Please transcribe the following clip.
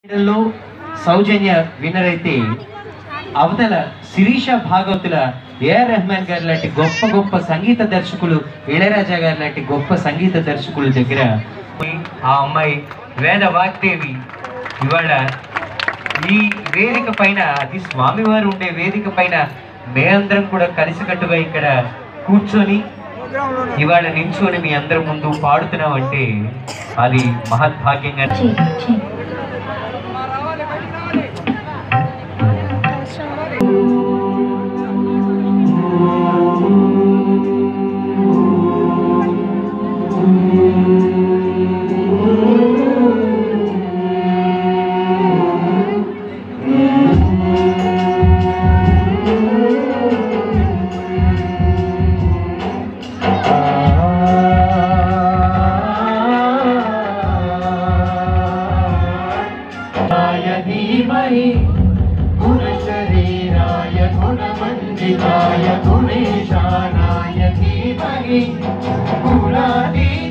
లో సౌజన్య విన్నర్ అయితే అవతల శిరీష భాగవతుల ఏఆర్ రెహమాన్ గారి లాంటి గొప్ప గొప్ప సంగీత దర్శకులు, ఇళయరాజా గారి లాంటి గొప్ప సంగీత దర్శకుల దగ్గర ఆ అమ్మాయి వేద వాగ్దేవి ఇవాళ ఈ వేదిక పైన, అది స్వామివారు ఉండే వేదిక పైన మేమందరం కూడా కలిసికట్టుగా ఇక్కడ కూర్చొని ఇవాళ నించొని మీ అందరి ముందు పాడుతున్నామంటే అది మహద్భాగ్యంగా. गुणशरीराय गुणमण्डिताय गुणेशानाय धीमहि गुणाधीशाय